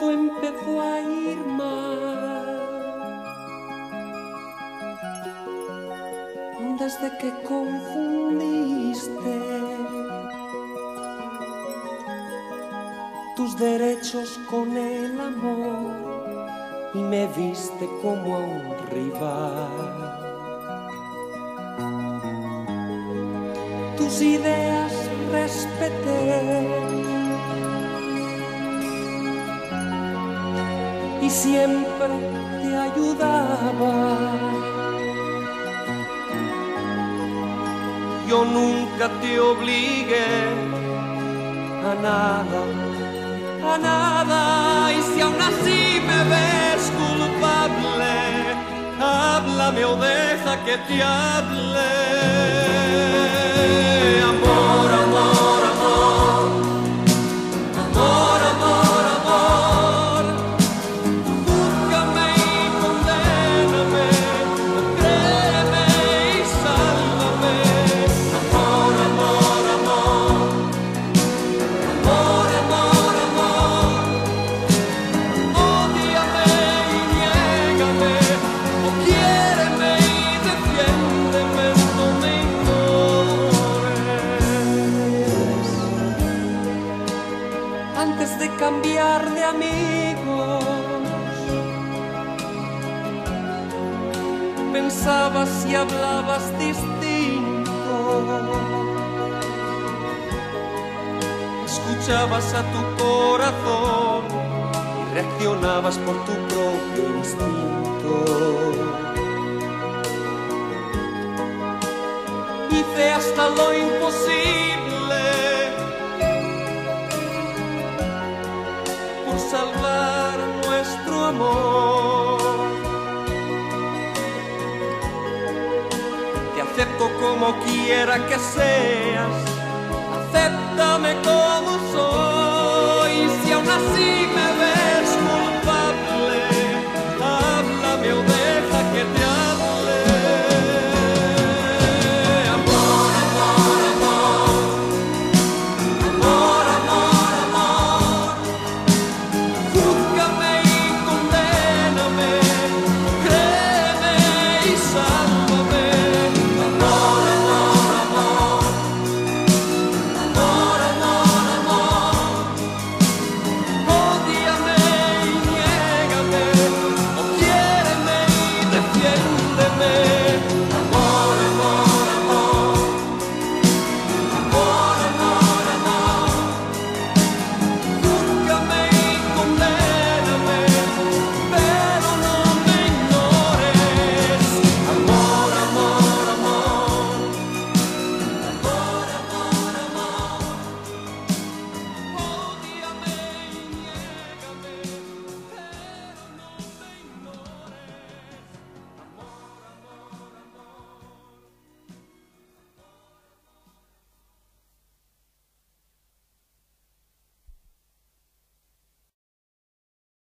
todo empezó a ir mal. Desde que confundiste tus derechos con el amor y me viste como a un rival. Tus ideas respeté y siempre te ayudaba. Yo nunca te obligué a nada, a nada. Y si aún así me ves culpable, háblame o deja que te hable. Amor, amor, amor, amor, amor, amor. Júzgame y condéname, créeme y sálvame. Amor, amor, amor, amor, amor, amor. Ódiame y niégame, o quiéreme y defiéndeme, no me ignores. Antes de cambiar de amigos, pensabas y hablabas distinto. Escuchabas a tu corazón y reaccionabas por tu propio instinto. Hice hasta lo imposible por salvar nuestro amor. Te acepto como quiera que seas, acéptame como soy. Si aún así me ves culpable, háblame o deja que te hable. Amor, amor, amor, amor, amor, amor. Júzgame y condéname, créeme y sálvame.